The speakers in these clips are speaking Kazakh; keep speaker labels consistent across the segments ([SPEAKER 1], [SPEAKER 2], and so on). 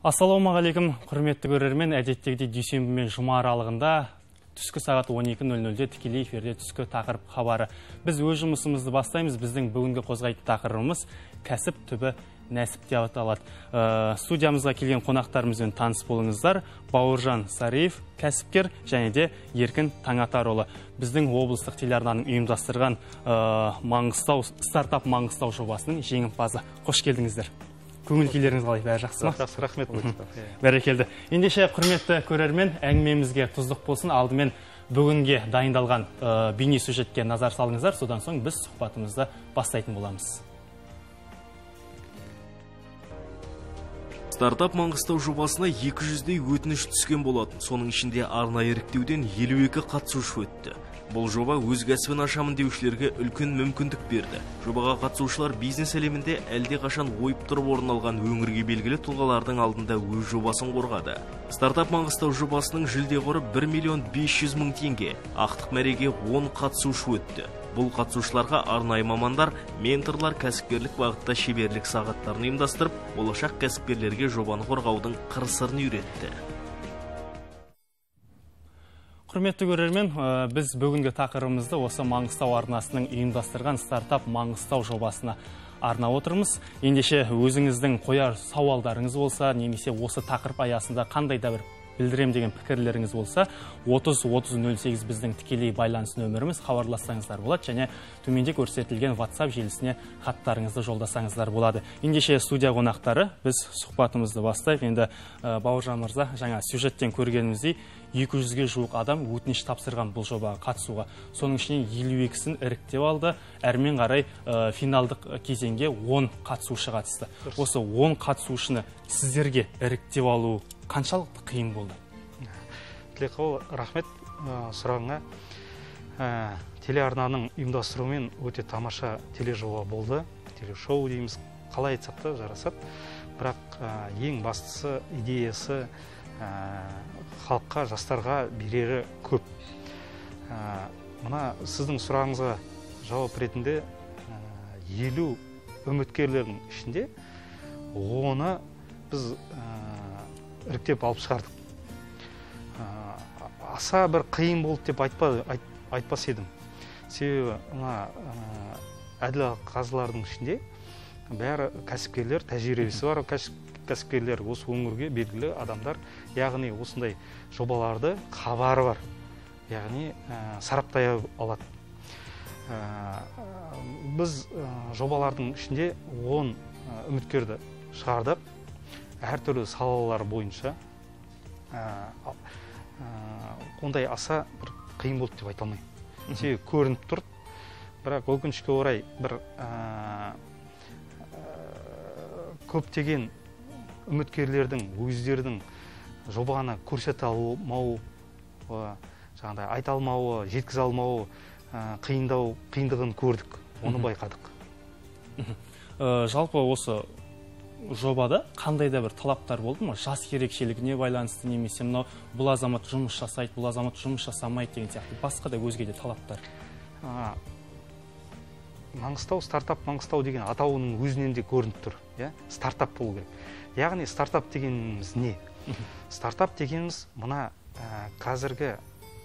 [SPEAKER 1] Ассалаумағалейкум, құрметті көрермен. Әдеттегідей дүйсенбі мен жұма аралығында түскі сағат 12:00-де тікелей эфирде түскі тақырып хабары. Біз өз жұмысымызды бастаймыз. Біздің бүгінгі қозғайтын тақырыбымыз кәсіп түбі нәсіп деп аталады. Студиямызға келген қонақтарымызбен таныс болыңыздар. Бауыржан Сариев, кәсіпкер, және де Еркін Таңатарұлы. Біздің облыстық телеарнаның ұйымдастырған стартап Маңғыстау жобасының жеңімпазы. Қош келдіңіздер. Көңіл күйлеріңіз қалай? Бәрі жақсы ма?
[SPEAKER 2] Жақсы, рахмет.
[SPEAKER 1] Бәрекелді. Ендеше құрметті көрермен, әңгімемізге тұздық болсын. Алдымен бүгінге дайындалған бейне сюжетке назар салыңыздар. Содан соң біз сұхбатымызды бастайтын боламыз.
[SPEAKER 3] Стартап Маңғыстау жобасына 200-дей өтініш түскен болатын. Соның ішінде арнайы іріктеуден 52 қатысушы өтті. Бұл жоба өз кәсібін ашамын деушілерге үлкен мүмкіндік берді. Жобаға қатысушылар бизнес әлемінде әлде қашан ойып тұрып орын алған өңірге белгілі тұлғалардың алдында өз жобасын қорғады. Стартап Маңғыстау жобасының жүлде қоры 1,5 миллион теңге. Ақтық мәреге 10 қатысушы өтті. Бұл қатысушыларға арнайы мамандар, менторлар кәсіпкерлік бағытта шеберлік сағаттарын ұйымдастырып, болашақ кәсіпкерлерге жобаны қорғаудың қыр-сырын үйретті.
[SPEAKER 1] Құрметті көрермен, біз бүгінгі тақырыбымызды осы Маңғыстау арнасының ұйымдастырған стартап Маңғыстау жобасына арнап отырмыз. Ендеше өзіңіздің қояр сауалдарыңыз болса, немесе осы тақырып аясында қандай да бір білдірем деген пікірлеріңіз болса, 30-30-08 біздің тікелей байланыс нөміріміз, хабарлассаңыздар болады, және төменде көрсетілген WhatsApp желісіне хаттарыңызды жолдасаңыздар болады. Ендеше студия қонақтары, біз сұхбатымызды бастайық. Енді Бауыржан мырза, жаңа сюжеттен көргеніміздей 200-ге жуық адам өтініш тапсырған бұл жобаға қатысуға. Соның ішінен 52-сін іріктеп алды. Әрмен қарай финалдық кезеңге 10 қатысушы қатысты. Осы 10 қатысушыны сіздерге іріктеп алу қаншалықты қиын болды?
[SPEAKER 2] Тілекқол, рахмет сұрағыңа. Телеарнаның ұйымдастыруымен өте тамаша тележоба болды. Телешоу дейміз, қалай айтсақ та жарасады. Бірақ ең бастысы идеясы халыққа, жастарға берері көп. Мына сіздің сұрағыңызға жауап ретінде 50 үміткерлердің ішінде оны біз іріктеп алып шығардық. Аса бір қиын болды деп айтпас едім. Себебі әділ қазылардың ішінде бәрі кәсіпкерлер, тәжірибесі бар кәсіпкерлер, осы өңірге белгілі адамдар, яғни осындай жобаларды хабары бар, яғни сараптай алады. Біз жобалардың ішінде 10 үміткерді шығардық. Әртүрлі салалар бойынша ондай аса бір қиын болды деп айта алмаймын. Себебі көрініп тұр, бірақ өкінішке орай бір көптеген үміткерлердің өздерінің жобаны көрсете алмауы, жаңағыдай айта алмауы, жеткізе алмауы қиындығын көрдік, оны байқадық.
[SPEAKER 1] Жалпы осы жобада қандай да бір талаптар болды ма? Жас ерекшелігіне байланысты, немесе бұл азамат жұмыс жасайды, бұл азамат жұмыс жасамайды деген сияқты басқа да өзге де талаптар?
[SPEAKER 2] Маңғыстау, стартап Маңғыстау деген атауының өзінен де көрініп тұр. Стартап болу керек. Яғни стартап дегеніміз не? Стартап дегеніміз мына қазіргі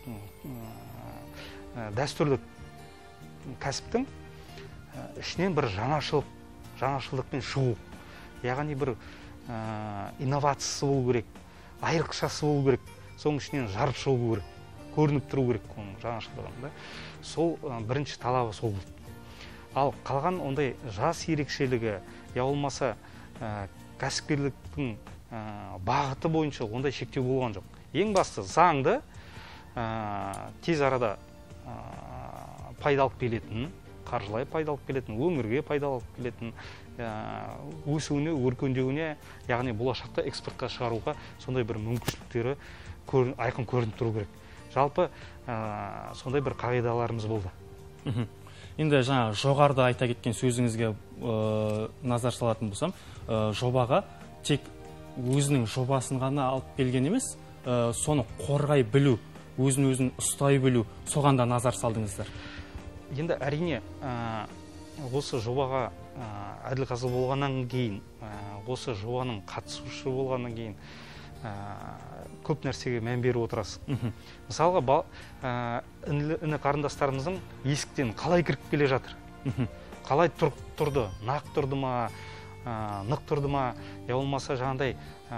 [SPEAKER 2] дәстүрлі кәсіптің ішінен бір жаңашылдықпен шығу. Яғни бір инновациясы болу керек, айрықшасы болу керек, соның ішінен жарып шығу керек, көрініп тұру керек оның жаңашылдығында. Сол бірінші талабы сол болды. Ал қалған ондай жас ерекшелігі, я болмаса кәсіпкерліктің бағыты бойынша ондай шектеу болған жоқ. Ең басты заңды тез арада пайда алып келетін, қаржылай пайда алып келетін, өңірге пайда алып келетін, өсуіне, өркендеуіне, яғни болашақта экспортқа шығаруға сондай бір мүмкіншіліктері айқын көрініп тұру керек. Жалпы сондай бір қағидаларымыз болды.
[SPEAKER 1] Енді жаңа жоғарыда айта кеткен сөзіңізге назар салатын болсам, жобаға тек өзінің жобасын ғана алып келген емес, соны қорғай білу, өзін ұстай білу, соған да назар салдыңыздар.
[SPEAKER 2] Енді әрине осы жобаға әділқазы болғаннан кейін, осы жобаның қатысушы болғаннан кейін көп нәрсеге мән беріп отырасың. Мысалға, іні қарындастарымыздың есіктен қалай кіріп келе жатыр? Қалай тұрды? Нақ тұрды ма? Нық тұрды ма? Я болмаса жаңағыдай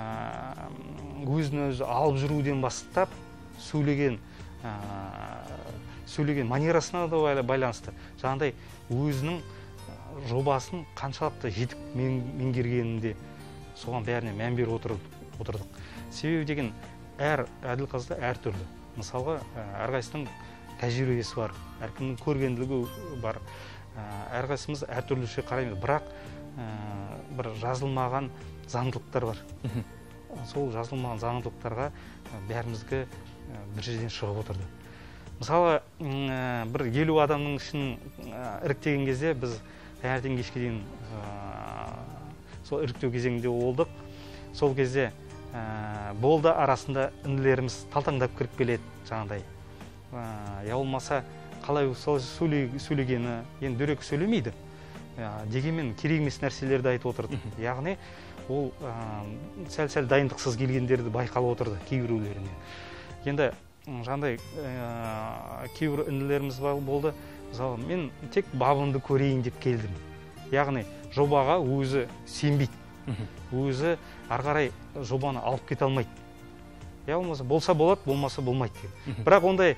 [SPEAKER 2] өзін өзі алып жүруден бастап сөйлеген манерасына да байланысты. Жаңағыдай өзінің жобасын қаншалықты жетік меңгергенінде соған бәріне мән беріп отырдық. Себебі деген әр әділқазыда әртүрлі. Мысалға, әрқайсының тәжірибесі бар, әркімнің көргенділігі бар. Әрқайсымыз әртүрліше қараймыз, бірақ бір жазылмаған заңдылықтар бар. Сол жазылмаған заңдылықтарға бәрімізге бір жерден шығып отырды. Мысалы, бір 50 адамның ішін іріктеген кезде біз таңертең кешке дейін сол іріктеу кезеңінде болдық. Сол кезде болды арасында інілеріміз талтаңдап кіріп келеді жаңағыдай. Я болмаса қалай сөйлегені, енді дөрекі сөйлемейді. Дегенмен керек емес нәрселерді айтып отырды. Яғни ол сәл-сәл дайындықсыз келгендерді байқалып отырды кейбіреулерінен. Енді жаңағыдай кейбір інілеріміз болды. Мысалы, мен тек бабымды көрейін деп келдім. Яғни жобаға өзі сенбейді. Өзі ары қарай жобаны алып кете алмайды. Я болса болады, болмаса болмайды. Бірақ ондай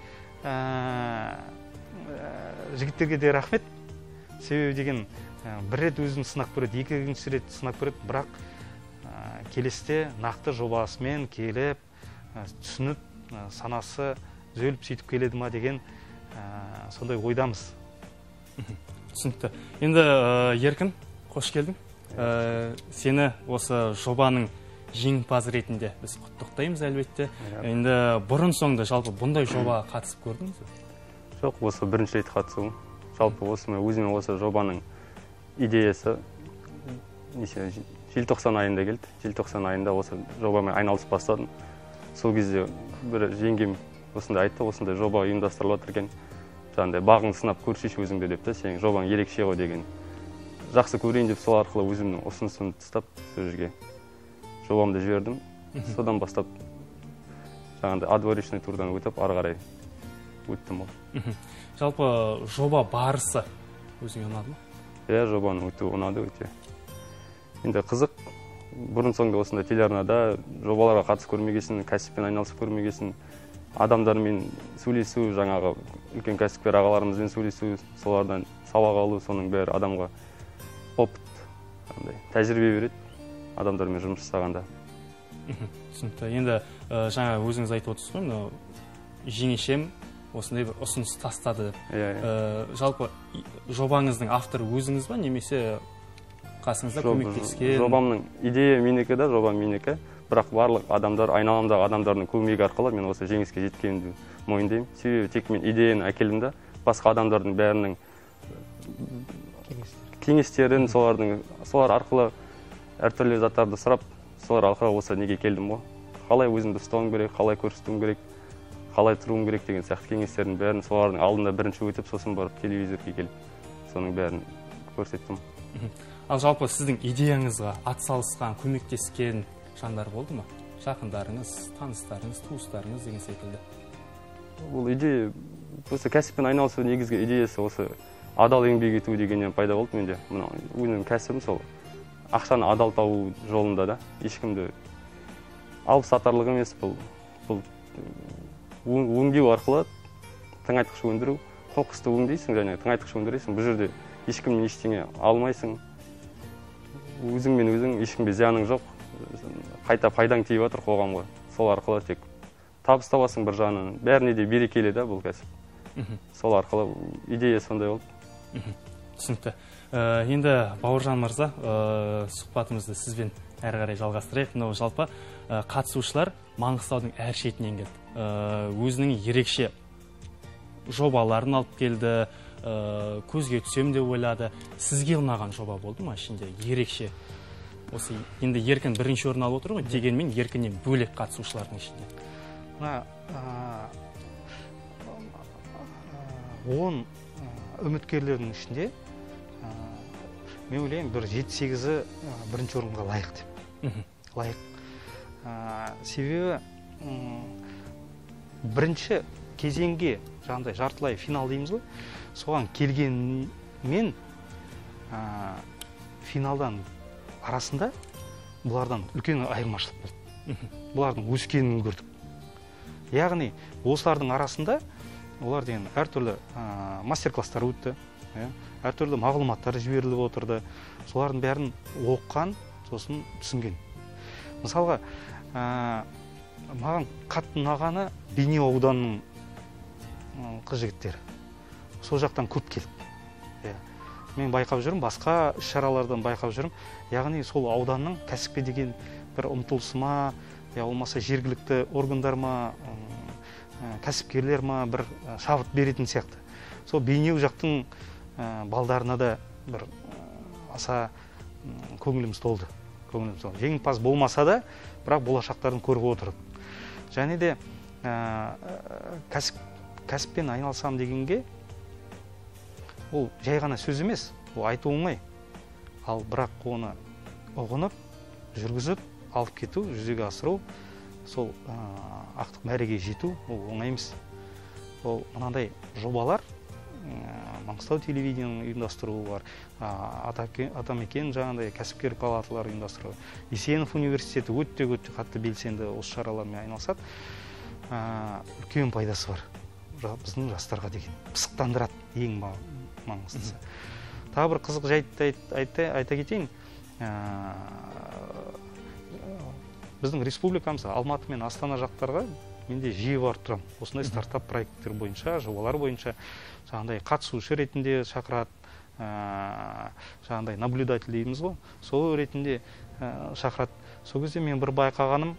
[SPEAKER 2] жігіттерге де рахмет. Себебі деген бір рет өзін сынақ көреді, екінші рет сынақ көреді, бірақ келесте нақты жобасымен келіп, түсініп, санасы түзеліп сөйтіп келеді ма деген сондай ойдамыз.
[SPEAKER 1] Түсінікті. Енді Еркін, қош келдің. Сені осы жобаның жеңімпазы ретінде біз құттықтаймыз әлбетте. Енді бұрын соңды жалпы бұндай жобаға қатысып көрдіңіз бе?
[SPEAKER 4] Жоқ, осы бірінші рет қатысуым. Жалпы өзіме осы жобаның идеясы желтоқсан айында келді. Желтоқсан айында осы жобамен айналысып бастадым. Сол кезде бір жеңгем осындай айтты, осындай жоба ұйымдастырылып отыр екен. Жаңағыдай бағыңды сынап көрші өзіңді деп та, сенің жобаң ерекше ғой деген. Жақсы көрейін деп сол арқылы өзімнің ұсынысымды тастап сол жерге жобамды жібердім. Содан бастап жаңағыдай отборочный турдан өтіп, ары қарай өттім ол.
[SPEAKER 1] Жалпы жоба барысы өзіңе ұнады ма?
[SPEAKER 4] Иә, жобаның өтуі ұнады өте. Енді қызық, бұрын соңды осындай телеарнада жобаларға қатысып көрмегесін, кәсіппен айналысып көрмегесін, адамдармен сөйлесу, жаңағы үлкен кәсіпкер ағаларымызбен сөйлесу, солардан сабақ алу, соның бәрі адамға опыт, тәжірибе береді адамдармен жұмыс жасағанда.
[SPEAKER 1] Түсінікті. Енді жаңа өзіңіз айтып отырсыз ғой, жеңешем осындай бір ұсыныс тастады. Жалпы жобаңыздың авторы өзіңіз ба, немесе қасыңызда көмектескен?
[SPEAKER 4] Жобамның идея менікі да, жобам менікі. Бірақ барлық адамдар, айналамдағы адамдардың көмегі арқылы мен осы жеңіске жеткенімді мойындаймын. Себебі тек мен идеяны әкелдім да, басқа адамдардың бәрінің кеңестерін, солар арқылы әртүрлі заттарды сұрап, солар арқылы осы неге келдім ғой. Қалай өзімді ұстауым керек, қалай көрсетуім керек, қалай тұруым керек деген сияқты кеңестердің бәрін солардың алдында бірінші өтіп, сосын барып телевизорға келіп, соның бәрін көрсеттім.
[SPEAKER 1] Ал жалпы сіздің идеяңызға атсалысқан, көмектескен жандар болды ма? Жақындарыңыз, таныстарыңыз, туыстарыңыз деген секілді.
[SPEAKER 4] Бұл идея, осы кәсіппен айналысу негізгі идеясы осы адал еңбек ету дегеннен пайда болды менде. Өзімнің кәсібім сол ақшаны адал табу жолында да. Ешкімді алып сатарлық емес, бұл өңдеу арқылы тыңайтқыш өндіру, қоқысты өңдейсің, және тыңайтқыш өндіресің. Бұл жерде ешкімнен ештеңе алмайсың. Өзіңмен өзің, ешкімге зияның жоқ. Қайта пайдаң тиіп жатыр қоғамға. Сол арқылы тек табыс табасың бір жағынан. Бәріне де берекелі да бұл кәсіп. Сол арқылы идея сондай болды.
[SPEAKER 1] Түсінікті. Енді Бауыржан мырза, сұхбатымызды сізбен әрі қарай жалғастырайық. Мынау жалпы қатысушылар Маңғыстаудың әр шетінен келді. Өзінің ерекше жобаларын алып келді, көзге түсем деп ойлады. Сізге ұнаған жоба болды ма ішінде ерекше? Осы енді Еркін бірінші орын алып отыр ғой, дегенмен Еркіннен бөлек қатысушылардың ішінде.
[SPEAKER 2] 10 үміткерлердің ішінде мен ойлаймын бір 7-8-і бірінші орынға лайық деп. Лайық. Себебі бірінші кезеңге жаңағыдай жартылай финал дейміз ғой, соған келгенмен финалдан арасында бұлардан үлкен айырмашылық болды. Бұлардың өскенін көрдік. Яғни осылардың арасында олар деген әртүрлі мастер-класстар өтті, әртүрлі мағлұматтар жіберіліп отырды. Солардың бәрін оққан, сосын түсінген. Мысалға, маған қатты ұнағаны Бейнеу ауданының қыз-жігіттері. Сол жақтан көп келді. Мен байқап жүрмін, басқа іс-шаралардан байқап жүрмін. Яғни сол ауданның кәсіпке деген бір ұмтылысы ма, болмаса жергілікті органдар ма, кәсіпкерлер ма бір шабыт беретін сияқты. Сол Бейнеу жақтың балдарына да бір аса көңіліміз толды. Жеңімпаз болмаса да, бірақ болашақтарын көріп отырдық. Және де кәсіппен айналысам дегенге ол жай ғана сөз емес, ол айту оңай. Ал бірақ оны ұғынып, жүргізіп, алып кету, жүзеге асыру, сол ақтық мәреге жету, ол оңай емес. Ол мынандай жобалар, Маңғыстау телевидениенің ұйымдастыруы бар, Атамекен жаңағыдай кәсіпкер палаталар ұйымдастыруы, Есенов университеті өте қатты белсенді осы шаралармен айналысады. Үлкен пайдасы бар. Біздің жастарға деген пысықтандырады, ең маңыздысы. Тағы бір қызық жайтты айта кетейін. Біздің республикамыз Алматы мен Астана жақтарға менде жиі барып тұрамын. Осындай стартап проекттер бойынша, жобалар бойынша жаңағыдай қатысушы ретінде шақырады, жаңағыдай наблюдатель дейміз ғой, сол ретінде шақырады. Сол кезде мен бір байқағаным,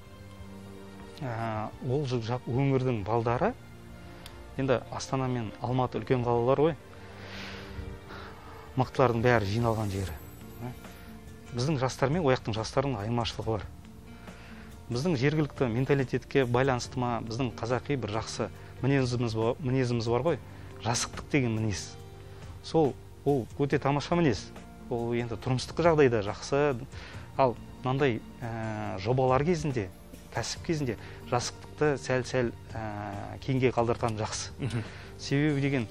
[SPEAKER 2] ол өңірдің балдары, енді Астана мен Алматы үлкен қалалар ғой, мықтылардың бәрі жиналған жері. Біздің жастар мен ояқтың жастарының айырмашылығы бар. Біздің жергілікті менталитетке байланысты ма, біздің қазақи бір жақсы мінезіміз бар ғой, жасықтық деген мінез. Сол ол өте тамаша мінез. Ол енді тұрмыстық жағдайда жақсы. Ал мынандай жобалар кезінде, кәсіп кезінде жасықтықты сәл-сәл кейінге қалдырған жақсы. Себебі деген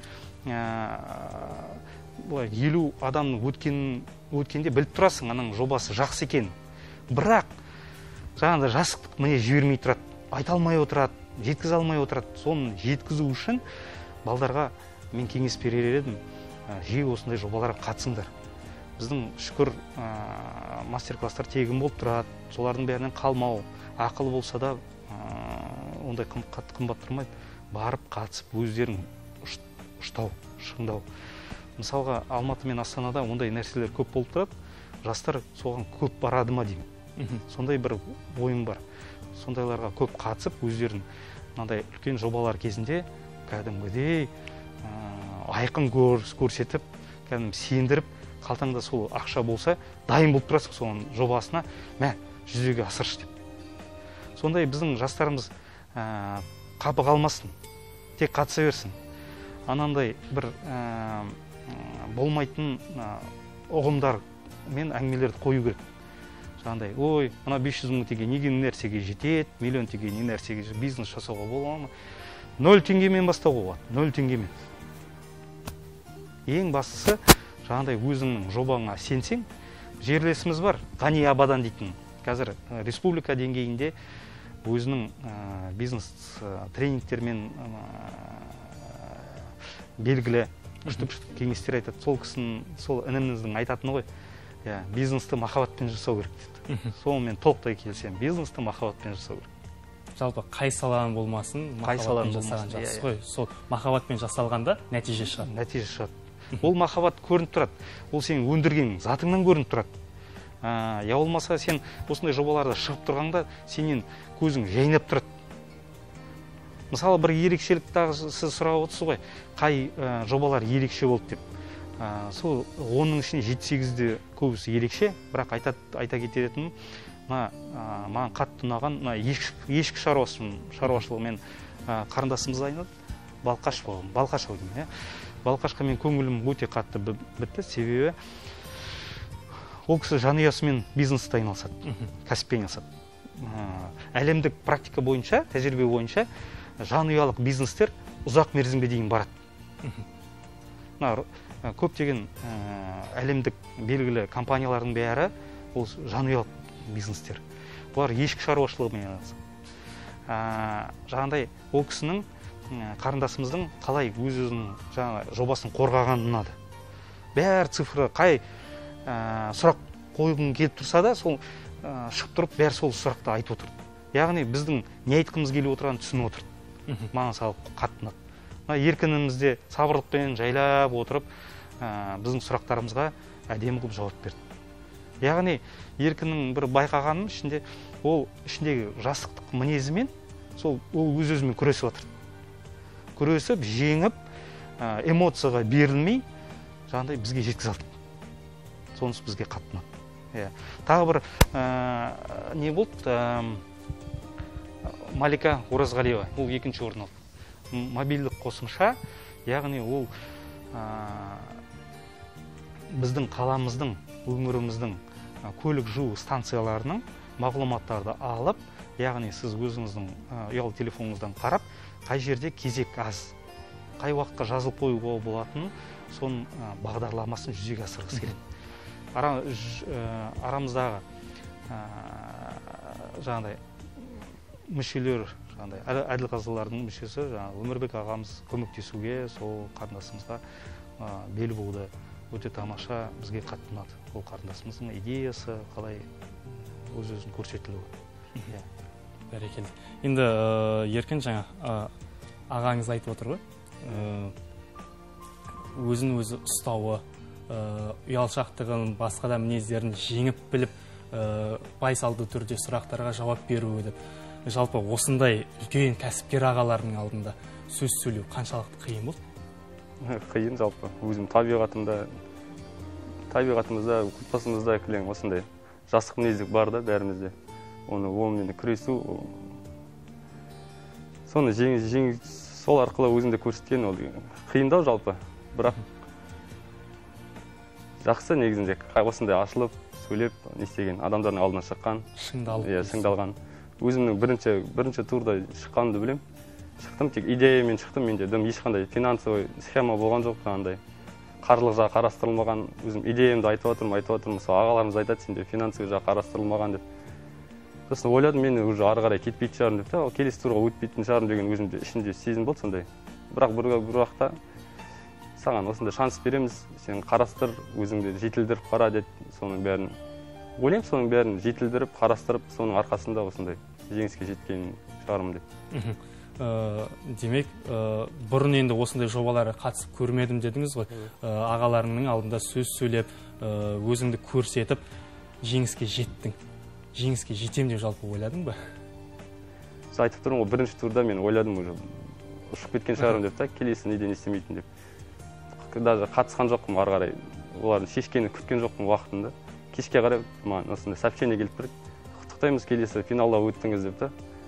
[SPEAKER 2] 50 адамның өткенде біліп тұрасың, аның жобасы жақсы екен. Бірақ жаңағыдай жасықтық міне жібермей тұрады, айта алмай отырады, жеткізе алмай отырады. Соны жеткізу үшін балдарға мен кеңес берер едім, жиі осындай жобаларға қатысыңдар. Біздің шүкір мастер-класстар тегін болып тұрады, солардың бәрінен қалмау, ақылы болса да ондай қымбат тұрмайды. Барып қатысып, өздерін ұштау, шыңдау. Мысалға, Алматы мен Астанада ондай нәрселер көп болып тұрады, жастар соған көп барады ма деймін. Сондай бір ойым бар. Сондайларға көп қатысып, өздерін мынандай үлкен жобалар кезінде кәдімгідей айқын көрсетіп, кәдімгі сендіріп, қалтаңда сол ақша болса, дайын болып тұрасың соның жобасына, жүзеге асыршы деп. Сондай біздің жастарымыз қапы қалмасын, тек қатыса берсін. Анандай бір болмайтын ұғымдар мен әңгімелерді қою керек. Жаңағыдай, ой, мына 500 мың теңге неге нәрсеге жетеді, миллион теңге не нәрсеге бизнес жасауға бола ма? 0 теңгемен бастауға болады, 0 теңгемен. Ең бастысы, жаңағыдай өзіңнің жобаңа сенсең, жерлесіміз бар, Ғани Абадан дейтін. Қазір республика деңгейінде өзінің бизнес тренингтермен белгілі күшті кеңестер айтады. Сол кісінің, сол ініміздің айтатыны ғой, бизнесті махаббатпен жасау керек дейді. Сонымен толықтай келісемін, бизнесті махаббатпен жасау керек.
[SPEAKER 1] Жалпы қай саланың болмасын, махаббатпен жасаған жақсы ғой. Сол махаббатпен жасалғанда нәтиже шығады.
[SPEAKER 2] Нәтиже шығады. Ол махаббат көрініп тұрады. Ол сенің өндірген затыңнан көрініп тұрады. Я болмаса сен осындай жобаларда шығып тұрғанда сенен көзің жайнап тұрады. Мысалы, бір ерекшелік сіз сұрап отырсыз ғой, қай жобалар ерекше болды деп. Сол 10-ның ішіне 7-8-де көбісі ерекше, бірақ айта кететінім, маған қатты ұнаған ешкі шаруашылығымен қарындасымыз айналды, балқаш ау деймін. Балқашқа мен көңілім өте қатты бітті, себебі ол кісі жанұясымен бизнесте айналысады, кәсіппен айналысады. Әлемдік практика бойынша, тәжірибе бойынша жанұялық бизнестер ұзақ мерзімге дейін барады. Көптеген әлемдік белгілі компаниялардың бәрі ол жанұялық бизнестер. Бұлар ешкі шаруашылығымен айналысады. Жаңағыдай ол кісінің қарындасымыздың қалай өз-өзінің жобасын қорғағанын ұнады. Бәр цифры қай сұрақ қойғың келіп тұрса да, сол шығып тұрып, бәр сол сұрақты айтып отырды. Яғни біздің не айтқымыз келіп отырғанын түсініп отырды. Маған салып қатты ұнады. Еркінімізде сабырлықпен жайлап отырып, біздің сұрақтарымызға әдемі қылып жауап берді. Яғни еркіннің бір байқағаным ішінде, ол ішіндегі жастықтық мінезімен ол өз-өзімен күресіп отыр. Күресіп, жеңіп, эмоцияға берілмей, жаңағыдай бізге жеткізе алды. Сонысы бізге қатты ұнады. Тағы бір не болды? Малика Оразғалиева, ол екінші орын алды. Мобильдік қосымша, яғни ол біздің қаламыздың, өңіріміздің көлік жуу станцияларының мағлұматтарды алып, яғни сіз өзіңіздің ұялы телефоныңыздан қарап, қай жерде кезек аз, қай уақытқа жазылып қоюға болатынын, соның бағдарламасын жүзеге асырғысы келеді. Арамыздағы жаңағыдай мүшелер, әділқазылардың мүшесі Өмірбек ағамыз көмектесуге, сол қарындасымызға бел болды. Өте тамаша, бізге қатты ұнады. Ол қарындасымыздың идеясы қалай өз-өзін көрсетілуі.
[SPEAKER 1] Бәрекелді. Енді Еркін жаңа ағаңыз айтып отыр ғой, өзін өзі ұстауы, ұялшақтығын, басқа да мінездерін жеңіп біліп, байсалды түрде сұрақтарға жауап беруі деп. Жалпы осындай үлкен кәсіпкер ағалардың алдында сөз сөйлеу қаншалықты қиын болды?
[SPEAKER 4] Қиын жалпы. Өзім табиғатымызда, отбасымызда кілең осындай жастық мінездік бар да бәрімізде. Онымен күресу, соны сол арқылы өзінде көрсеткен ол қиындау жалпы. Бірақ жақсы негізінде осындай ашылып, сөйлеп, не істеген адамдардың алдына шыққан, шыңдалған. Өзімнің бірінші турда шыққанымды білем. Шықтым, тек идеямен шықтым, менде ешқандай финансовый схема болған жоқ, андай қаржылық жағы қарастырылмаған. Өзім идеямды айтып отырмын, сол ағаларымыз айтады, сенде финансовый жағы қарастырылмаған деп. Сосын ойладым, мен уже ары қарай кетпейтін шығармын деп, келесі турға өтпейтін шығармын деген өзімде ішінде сезім болды сондай. Бірақ бір уақытта саған осындай шанс береміз, сен қарастыр, өзіңді жетілдіріп қара деді. Соның бәрін ойлаймын, соның бәрін жетілдіріп, қарастырып, соның арқасында осындай жеңіске жеткен шығармын деп.
[SPEAKER 1] Демек, бұрын енді осындай жобаларға қатысып көрмедім дедіңіз ғой. Ағаларыңның алдында сөз сөйлеп, өзіңді көрсетіп, жеңіске жеттің. Жеңіске жетем деп жалпы ойладың ба?
[SPEAKER 4] Сіз айтып тұрмын ғой, бірінші турда мен ойладым, уже ұшып кеткен шығармын деп, келесі неден істемейтін деп. Даже қатысқан жоқпын ары қарай. Олардың шешкені күткен жоқпын уақытында. Кешке қарай маған осындай сообщение келіп тұр. Құттықтаймыз, келесі финалға өттіңіз деп та.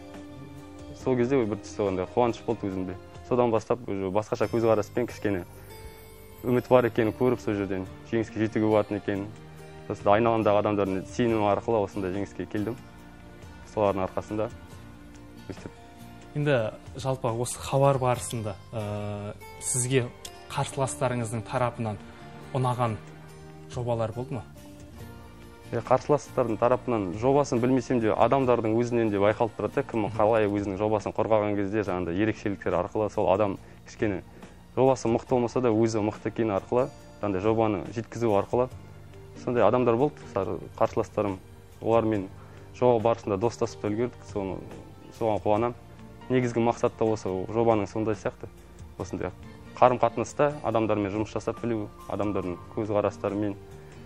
[SPEAKER 4] Сол кезде бір түсті қуаныш болды өзімде. Содан бастап басқаша көзқараспен кішкене үміт бар екенін көріп, сол жерден жеңіске жетуге болатын екенін. Сосын айналамдағы адамдардың сенімі арқылы осындай жеңіске келдім. Солардың арқасында өстіп.
[SPEAKER 1] Енді жалпы осы хабар барысында сізге қарсыластарыңыздың тарапынан ұнаған жобалар болды ма?
[SPEAKER 4] Қарсыластардың тарапынан жобасын білмесем де, адамдардың өзінен де байқалып тұрады, кім қалай өзінің жобасын қорғаған кезде жаңағыдай ерекшеліктер арқылы сол адам кішкене жобасы мықты болмаса да өзі мықты екені арқылы, жаңағыдай жобаны жеткізу арқылы сондай адамдар болды, қарсыластарым. Олармен жоба барысында достасып үлгердік, соған қуанамын. Негізгі мақсат та осы жобаның сондай сияқты. Осындай қарым-қатынаста адамдармен жұмыс жасап білу, адамдардың көзқарастарымен.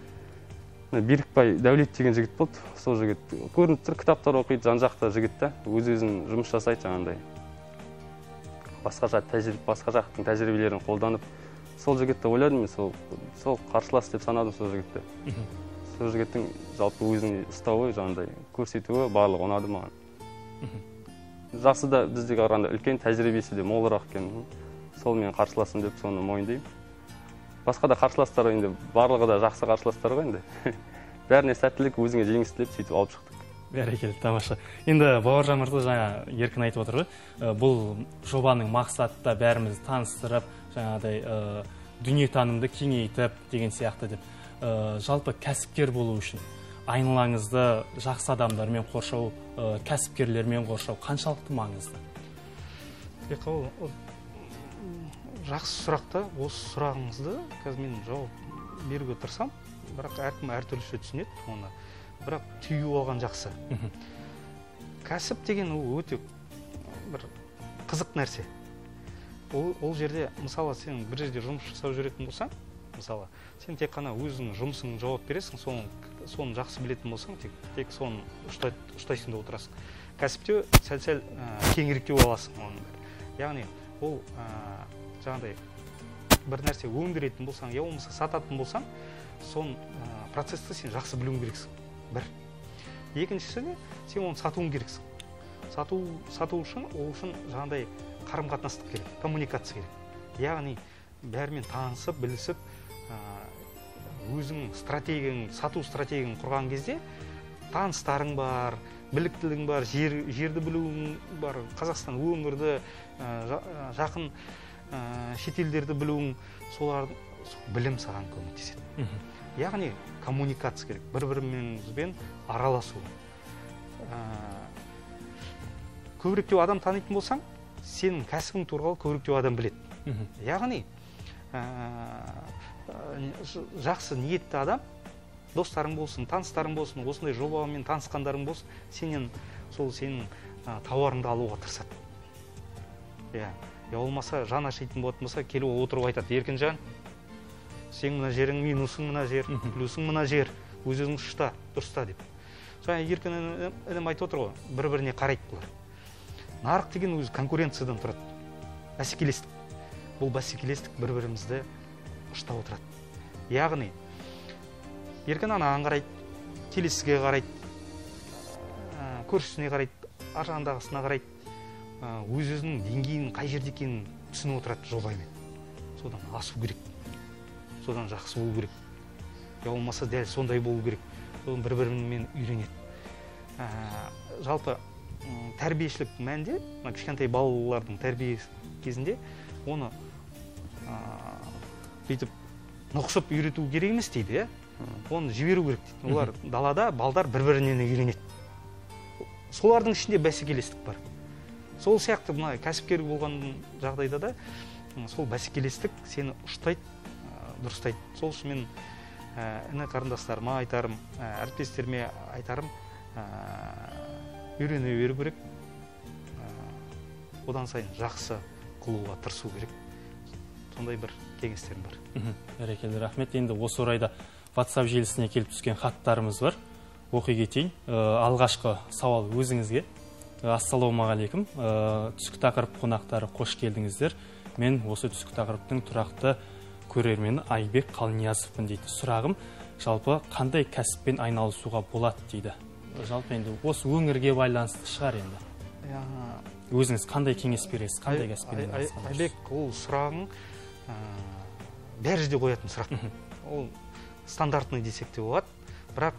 [SPEAKER 4] Берікбай Дәулет деген жігіт болды. Сол жігіт көрініп тұр, кітаптар оқиды, жан-жақта жігіт та, өз-өзін жұмыс жасайды жаңағыдай. Басқа жақтың тәжірибелерін қолданып, сол жігітті ойладым мен, сол қарсылас деп санадым сол жігітті. Сол жігіттің жалпы өзін ұстауы, жаңағыдай көрсетуі барлығы ұнады маған. Жақсы да біздегі қарағанда үлкен тәжірибесі де молырақ екен. Сол мен қарсыласым деп соны мойындаймын. басқа да қарсыластар енді барлығы да жақсы қарсыластар ғой енді. Бәріне сәттілік, өзіңе жеңіс тілеп сөйтіп алып шықтық.
[SPEAKER 1] Бәрекелді, тамаша. Енді Бауыржан мырза жаңа еркін айтып отыр ғой. Бұл жобаның мақсаты бәріміз таныстырып, жаңағыдай дүниетанымды кеңейтіп деген сияқты деп. Жалпы кәсіпкер болу үшін айналаңызды жақсы адамдармен қоршау, кәсіпкерлермен қоршау қаншалықты маңызды?
[SPEAKER 2] Жақсы сұрақта, осы сұрағыңызды қазір мен жауап беруге тырысам, бірақ әркім әртүрліше түсінеді оны. Бірақ түйіп алған жақсы. Кәсіп деген өте бір қызық нәрсе. Ол жерде, мысалы, сен бір жерде жұмыс жасап жүретін болсаң, мысалы, сен тек қана өзің жұмысың жауап бересің, соны жақсы білетін болсаң, тек соны ұштайсың да отырасың. Кәсіпте сәл-сәл кеңіректеу аласың оның. Яғни, ол жаңағыдай бір нәрсе өндіретін болсаң, я болмаса сататын болсаң, сон процесті сен жақсы білуің керексің. Бір. Екіншісі де, сен оны сатуың керексің. Сату үшін, ол үшін жаңағыдай қарым-қатынастық керек, коммуникация керек. Яғни, бәрімен танысып, білісіп, өзің сату стратегияң құрған кезде таныстарың бар, біліктілігің бар, жерді білуің бар, Қазақстан өңірді, жақын шетелдерді білуің, солардың білім саған көмектеседі. Яғни коммуникация керек, бір-бірімізбен араласу. Көбіректеу адам танитын болсаң, сенің кәсібің туралы көбіректеу адам біледі. Яғни жақсы ниетті адам, достарың болсын, таныстарың болсын, осындай жобамен танысқандарың болсын, сенің тауарыңды алуға тырысады. Я болмаса, жан ашитын болатын болса, келіп отырып айтады: Еркінжан, сен мына жерің минусың мына жер, плюсың мына жер, өз-өзің ұшта, дұрыста деп. Жаңа Еркін інім айтып отыр ғой, бір-біріне қарайды бұлар. Нарық деген өзі конкуренциядан тұрады. Бәсекелестік. Бұл бәсекелестік бір-бірімізді ұштап отырады. Яғни, Еркін анаған қарайды, келесіге қарайды, көршісіне қарайды, аржағындағысына қарайды, өз-өзінің деңгейінің қай жерде екенін түсініп отырады жобамен. Содан асу керек, содан жақсы болу керек. Я болмаса дәл сондай болу керек. Содан бір-бірімен үйренеді. Жалпы тәрбиешілік мәнде, кішкентай балалардың тәрбие кезінде оны бүйтіп нұқсып үйрету керек емес дейді, оны жіберу керек дейді. Олар далада балдар бір-бірінен үйренеді. Солардың ішінде бәсекелестік бар. Сол сияқты мына кәсіпкер болған жағдайда да сол бәсекелестік сені ұштайды, дұрыстайды. Сол үшін мен іні қарындастарыма айтарым, әріптестеріме айтарым, үйрене беру керек, одан сайын жақсы қылуға тырысу керек. Сондай бір кеңестерім бар.
[SPEAKER 1] Бәрекелді, рахмет. Енді осы орайда WhatsApp желісіне келіп түскен хаттарымыз бар. Оқи кетейін. Алғашқы сауал өзіңізге. Ассалаумағалейкум. Түскі тақырып қонақтары қош келдіңіздер. Мен осы түскі тақырыптың тұрақты көрермені Айбек Қалниязовпын дейді. Сұрағым, жалпы қандай кәсіппен айналысуға болады дейді. Жалпы енді осы өңірге байланысты шығар енді. Өзіңіз қандай кеңес бересіз, қандай кәсіппен айналысқан?
[SPEAKER 2] Айбек, ол сұрағың бәрі жерде қоятын сұрақ. Ол стандартный десек те болады, бірақ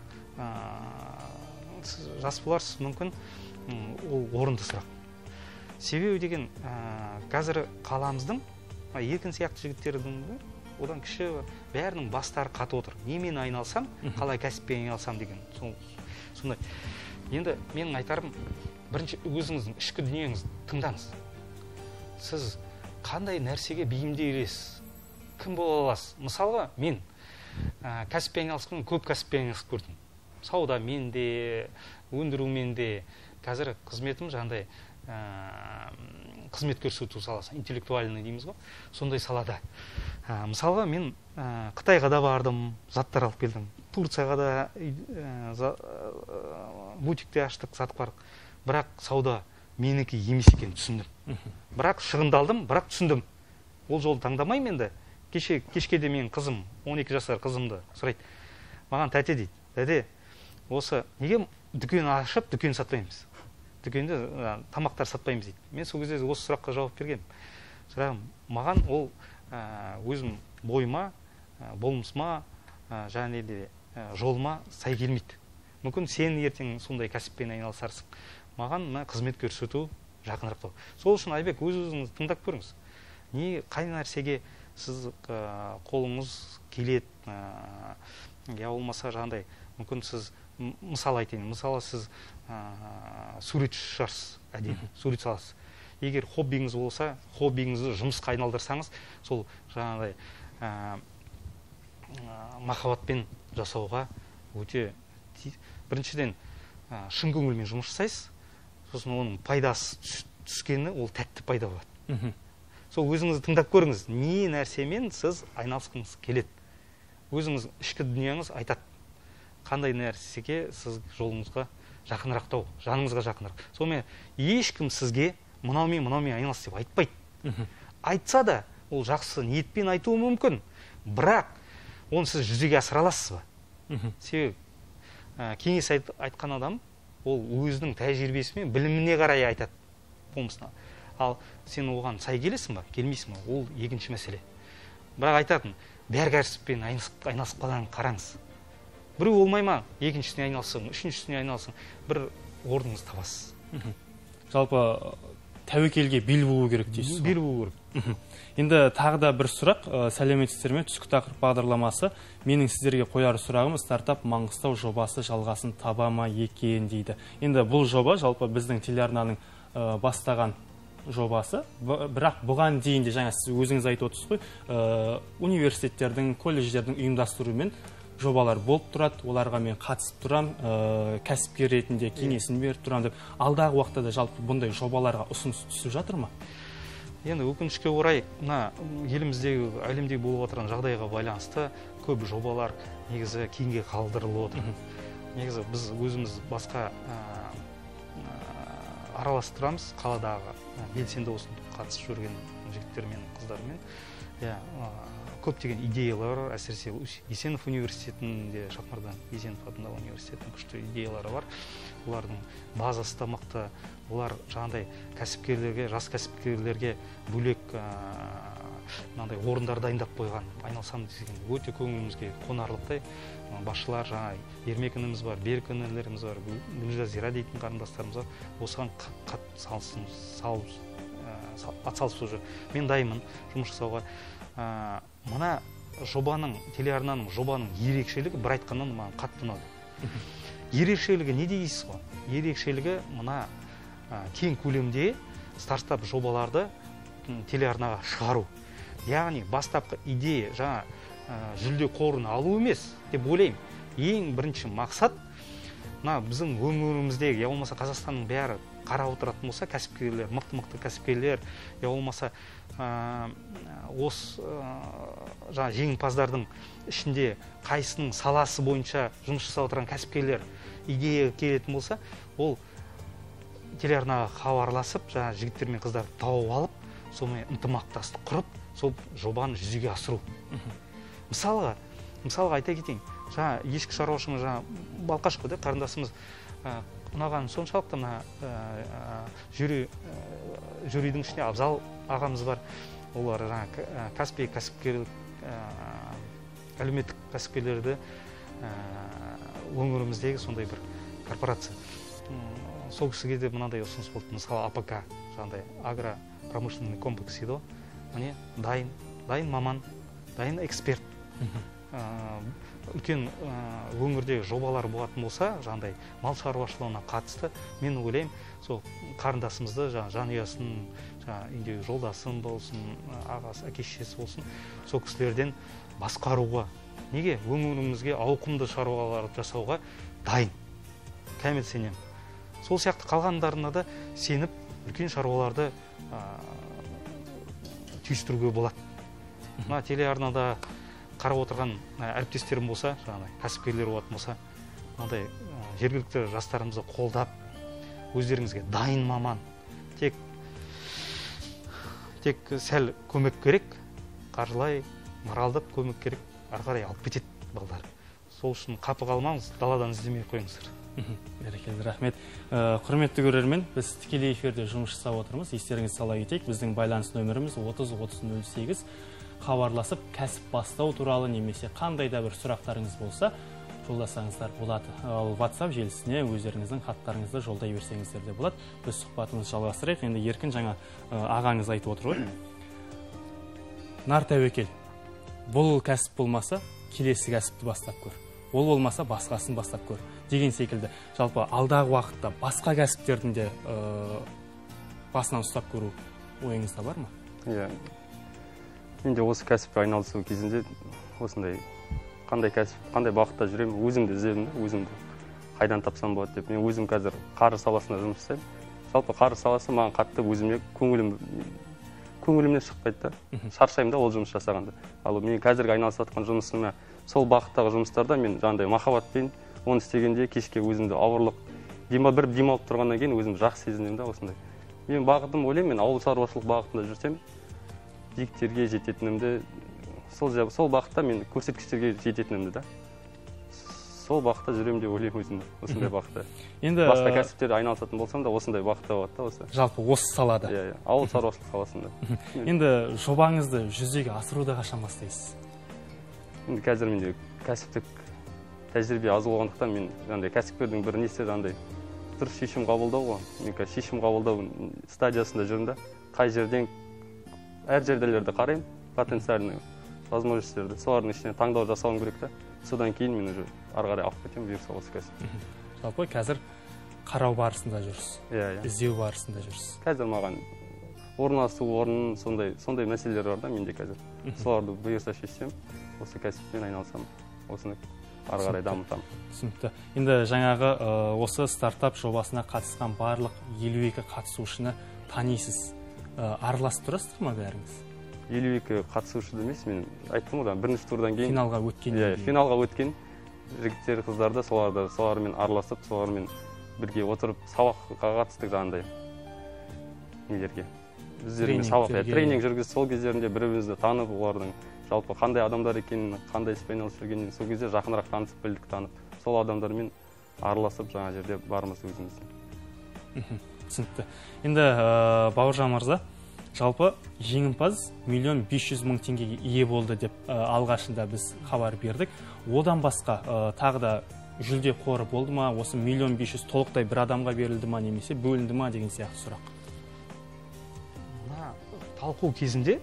[SPEAKER 2] жас боларсыз, мүмкін ол орынды сұрақ. Себебі деген қазір қаламыздың Еркін сияқты жігіттердің одан кіші бәрінің бастары қатып отыр. Немен айналсам, қалай кәсіппен айналсам деген. Сондай. Енді менің айтарым, бірінші өзіңіздің ішкі дүниеңізді тыңдаңыз. Сіз қандай нәрсеге бейімделесіз? Кім бола аласыз? Мысалға, мен кәсіппен айналысқан көп кәсіппен айналысып көрдім. Саудамен де, өндірумен де. Қазір қызметім жаңағыдай қызмет көрсету саласы, интеллектуальный дейміз ғой, сондай салада. Мысалға, мен Қытайға да бардым, заттар алып келдім. Турцияға да бутикте аштық, сатып бардық. Бірақ сауда менікі емес екенін түсіндім. Бірақ шығындалдым, бірақ түсіндім. Ол жолды таңдамаймын енді. Кешке де мен қызым, 12 жасар қызымды сұрайды. Маған тәте дейді, тәте, осы неге дүкен ашып, дүкен сатпаймыз? Дүкенде тамақтар сатпаймыз дейді. Мен сол кезде осы сұраққа жауап бергенмін. Сұрағым, маған ол өзім бойыма болмысыма және де жолыма сай келмейді. Мүмкін сен ертең сондай кәсіппен айналысарсың. Маған қызмет көрсету жақынырақ. Сол үшін Айбек, өз-өзіңізді тыңдап көріңіз. Қай нәрсеге сіз қолыңыз келеді, я болмаса жаңағыдай, мүмкін сіз мысал айтайын. Мысалы сіз суретші шығарсыз, әдемі сурет саласыз. Егер хоббиіңіз болса, хоббиіңізді жұмысқа айналдырсаңыз, сол жаңағыдай махаббатпен жасауға өте біріншіден шын көңілмен жұмыс жасайсыз, сосын оның пайдасы түскені ол тәтті пайда болады. Сол өзіңізді тыңдап көріңіз, не нәрсемен сіз айналысқыңыз келеді. Өзіңіз ішкі дүниеңіз айтады, қандай нәрсеге сіз жолыңызға жақынырақтау, жаныңызға жақынырақ. Сонымен ешкім сізге мынаумен айналыс деп айтпайды. Айтса да, ол жақсы ниетпен айтуы мүмкін, бірақ оны сіз жүзеге асыра аласыз ба? Себебі кеңес айтқан адам, ол өзінің тәжірибесімен біліміне қарай айтады болмысына. Ал сен оған сай келесің ба, келмейсің ба, ол екінші мәселе. Бірақ айтатын, бәр кәсіппен айналысып қалған қараңыз. Біреу болмай ма, екіншісіне айналысың, үшіншісіне айналысың, бір орныңыз табасыз.
[SPEAKER 1] Жалпы тәуекелге бел буу керек дейсіз.
[SPEAKER 2] Бел буу керек.
[SPEAKER 1] Енді тағы да бір сұрақ, сәлеметсіздер ме, түскі тақырып бағдарламасы. Менің сіздерге қояр сұрағым, стартап Маңғыстау жобасы жалғасын таба ма екен дейді. Енді бұл жоба жалпы біздің телеарнаның бастаған жобасы, бірақ бұған дейін де жаңа сіз өзіңіз айтып отырсыз ғой, университеттердің, колледждердің ұйымдастыруымен жобалар болып тұрады, оларға мен қатысып тұрам, кәсіпкер ретінде кеңесін беріп тұрам деп. Алдағы уақытта да жалпы бұндай жобаларға ұсыныс түсіп жатыр ма?
[SPEAKER 2] Енді өкінішке орай, еліміздегі, әлемдегі болып отырған жағдайға байланысты көп жобалар негізі кейінге қалдырылып отыр. Негізі біз өзіміз басқа араластырамыз, қаладағы белсенді осында қатысып жүрген жігіттермен, қыздармен. Көптеген идеялар, әсіресе Есенов университетінде, Шахмардан Есенов атындағы университетінің күшті идеялары бар. Олардың базасы да мықты. Олар жаңағыдай кәсіпкерлерге, жас кәсіпкерлерге бөлек орындар дайындап қойған. Айналсам деген өте көңілімізге қонарлықтай. Басшылар жаңа Ермек ініміз бар, Берік інілеріміз бар, Гүлжазира дейтін қарындастарымыз бар. Осыған атсалысып жүр. Мен дайынмын жұмыс жасауға. Мына жобаның, телеарнаның жобаның ерекшелігі бір айтқаннан маған қатты ұнады. Ерекшелігі не дейсіз ғой? Ерекшелігі мына кең көлемде стартап жобаларды телеарнаға шығару. Яғни бастапқы идея жаңа жүлде қорын алу емес деп ойлаймын. Ең бірінші мақсат біздің өңіріміздегі, я болмаса Қазақстанның бәрі қарап отыратын болса, кәсіпкерлер, мықты кәсіпкерлер, я болмаса осы жеңімпаздардың ішінде қайсының саласы бойынша жұмыс жасап отырған кәсіпкерлер идея келетін болса, ол телеарнаға хабарласып, жігіттер мен қыздар тауып алып, сонымен ынтымақтастық құрып, сол жобаны жүзеге асыру. Мысалға айта кетейін, ешкі шаруашылығы Балқаш қой, қарындасымыз ұнаған соншалықты жюридің ішінде Абзал ағамыз бар. Олар кәсіпкер кәсіпкерлік, әлеуметтік кәсіпкерлерді өңіріміздегі сондай бір корпорация. Сол кісіге де мынандай ұсыныс болды. Мысалы АПК, жаңағыдай агро-промышленный комплекс дейді. Міне дайын маман, дайын эксперт. Үлкен өңірдегі жобалар болатын болса, жаңағыдай мал шаруашылығына қатысты, мен ойлаймын, сол қарындасымызды, жанұясын, үйдегі жолдасын болсын, ағасы, әке-шешесі болсын, сол кісілерден басқаруға, неге өңірімізге ауқымды шаруалар жасауға дайын, кәміл сенемін. Сол сияқты қалғандарына да сеніп, үлкен шаруаларды түйістіруге болады. Телеарнада қарап отырған әріптестерім болса, кәсіпкерлер болатын болса, жергілікті жастарымызды қолдап, өздеріңізге дайын маман, тек сәл көмек керек, қаржылай, моралдық көмек керек, ары қарай алып кетеді балдар. Сол үшін қапы қалмаңыз, даладан іздемей қойыңыздар.
[SPEAKER 1] Бәрекелді, рахмет. Құрметті көрермен, біз тікелей эфирде жұмыс жасап отырмыз. Естеріңізге сала кетейік, біздің байланыс нөміріміз 30 30 08. хабарласып кәсіп бастау туралы немесе қандай да бір сұрақтарыңыз болса жолдасаңыздар болады. Ал WhatsApp желісіне өздеріңіздің хаттарыңызды жолдай берсеңіздер де болады. Біз сұхбатымызды жалғастырайық. Енді Еркін жаңа ағаңыз айтып отыр ғой. Нар тәуекел. Бұл кәсіп болмаса, келесі кәсіпті бастап көр. Ол болмаса, басқасын бастап көр. Деген секілді. Жалпы алдағы уақытта басқа кәсіптердің де басынан ұстап көру ойыңызда бар ма?
[SPEAKER 4] Иә. Мен де осы кәсіппен айналысу кезінде осындай қандай кәсіп, қандай бағытта жүремін, өзімді іздедім, өзімді қайдан тапсам болады деп. Мен өзім қазір қаржы саласында жұмыс істеймін. Жалпы қаржы саласы маған қатты өзіме көңілімнен шықпайды да. Шаршаймын да ол жұмыс жасағанда. Ал мен қазіргі айналысып жатқан жұмысыма сол бағыттағы жұмыстарда мен жаңағыдай махаббатпен оны істегенде кешке өзімді ауырлық бір демалып тұрғаннан кейін өзімді жақсы сезінемін да осындай. Мен бағытым ойлаймын, мен ауыл шаруашылық бағытында жүрсем, биіктерге жететінімді, сол бағытта мен көрсеткіштерге жететінімді да. Сол бағытта жүремін деп ойлаймын өзімді, осындай бағытта.
[SPEAKER 1] Енді
[SPEAKER 4] басқа кәсіптерде айналысатын болсам да осындай бағытта болады да осы.
[SPEAKER 1] Жалпы осы салада.
[SPEAKER 4] Иә, ауыл шаруашылық саласында.
[SPEAKER 1] Енді жобаңызды жүзеге асыруды қашан бастайсыз?
[SPEAKER 4] Енді қазір менде кәсіптік тәжірибе аз болғандықтан мен жаңағыдай кәсіпкердің бір несі жаңағыдай дұрыс шешім қабылдау ғой. Мен қазір шешім қабылдау стадиясында жүрмін да. Қай жерден әр жерделерді қараймын, потенциальный возможностьтерді. Солардың ішінен таңдау жасауым керек та. Содан кейін мен уже ары қарай алып кетемін бұйырса осы кәсіп.
[SPEAKER 1] Жалпы қазір қарау барысында жүрсіз.
[SPEAKER 4] Иә.
[SPEAKER 1] Іздеу барысында жүрсіз.
[SPEAKER 4] Қазір маған орналасу орнын сондай мәселелер бар да менде қазір. Соларды бұйырса шешсем, осы кәсіппен айналысам, осыны ары қарай дамытамын.
[SPEAKER 1] Түсінікті. Енді жаңағы осы стартап жобасына қатысқан барлық 52 қатысушыны танисыз. Араласып тұрасыздар ма бәріңіз?
[SPEAKER 4] 52 қатысушыды емес, мен айттым ғой, бірінші турдан кейін
[SPEAKER 1] финалға өткен.
[SPEAKER 4] Финалға өткен жігіттер, қыздарда солармен араласып, солармен бірге отырып сабаққа қатыстық жаңағыдай нелерге. Біздермен сабаққа тренинг жүргізіп, сол кездерінде бір-бірімізді танып, олардың жалпы қандай адамдар екенін, қандай іспен айналысып жүргенін сол кезде жақынырақ танысып білдік, танып, сол адамдармен араласып жаңа жерде бармыз өзіміздің.
[SPEAKER 1] Түсінікті. Енді Бауыржан мырза, жалпы жеңімпаз 1.500.000 теңгеге ие болды деп алғашында біз хабар бердік. Одан басқа тағы да жүлде қоры болды ма? Осы 1.500.000 толықтай бір адамға берілді ма немесе бөлінді ма деген сияқты сұрақ.
[SPEAKER 2] Талқылау кезінде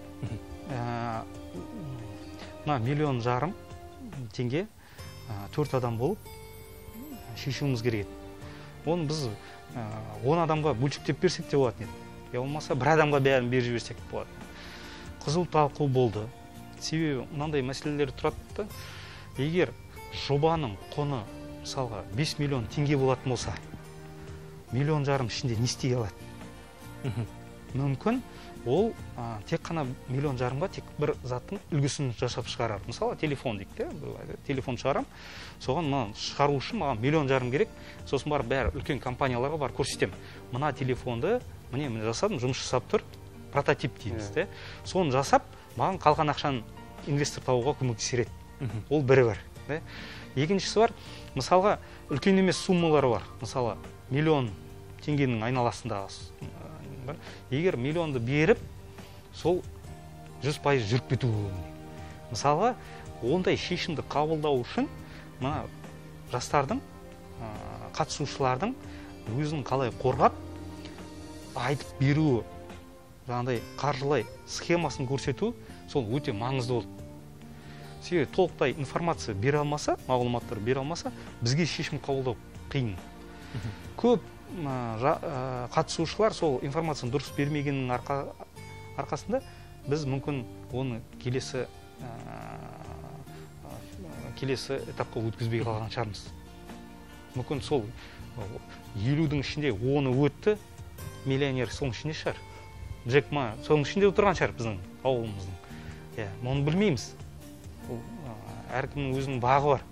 [SPEAKER 2] 1,5 миллион теңге 4 адам болып шешуіміз керек еді. Оны біз 10 адамға бөлшектеп берсек те болатын еді. Я болмаса бір адамға бәрін беріп жіберсек болады. Қызу талқылау болды. Себебі мынандай мәселелер тұрады да, егер жобаның құны мысалға 5 миллион теңге болатын болса, 1,5 миллион ішінде не істей алады? Мүмкін ол тек қана 1,5 миллионға тек бір заттың үлгісін жасап шығарар. Мысалы, телефон дейік, телефон шығарам. Соған шығару үшін маған 1,5 миллион керек. Сосын барып бәрі үлкен компанияларға бар көрсетем. Мына телефонды міне жасадым, жұмыс жасап тұр, прототип дейміз. Соны жасап, маған қалған ақшаны инвестор табуға көмектесер еді. Ол бірі бар. Екіншісі бар, мысалға үлкен емес суммалары бар. Мысалы, 1 миллион теңгенің айналасындағы. Егер 1 миллионды беріп, сол 100% жүріп кету. Мысалға, ондай шешімді қабылдау үшін мына жастардың, қатысушылардың өзін қалай қорғап, айтып беруі, жаңағыдай қаржылай схемасын көрсету, сол өте маңызды болды. Себебі толықтай информация бере алмаса, мағлұматтар бере алмаса, бізге шешім қабылдау қиын. Көп қатысушылар сол информацияны дұрыс бермегеннің арқасында біз мүмкін оны келесі этапқа өткізбей қалған шығармыз. Мүмкін сол 50-дің ішінде 10-ы өтті, миллионер соның ішінде шығар. Джек Ма соның ішінде отырған шығар біздің ауылымыздың. Оны білмейміз. Әркімнің өзінің бағы бар.